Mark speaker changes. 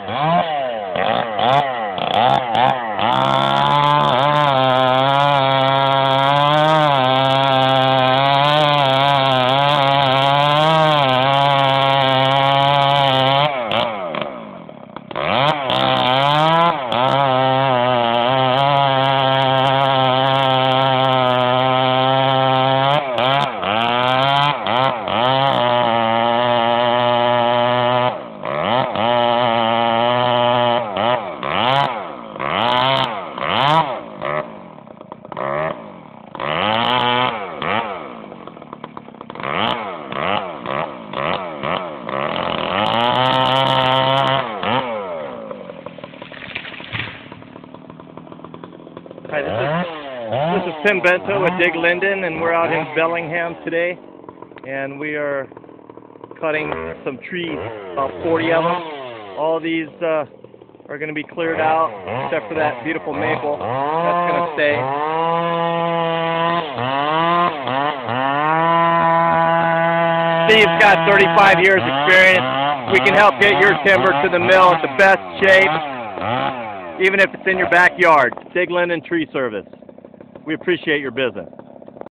Speaker 1: Hi, this is Tim Bento with DigLynden, and we're out in Bellingham today, and we are cutting some trees, about 40 of them. All these are going to be cleared out, except for that beautiful maple. That's going to stay. Steve's got 35 years experience. We can help get your timber to the mill at the best shape, even if it's in your backyard. DigLynden Tree Service. We appreciate your business.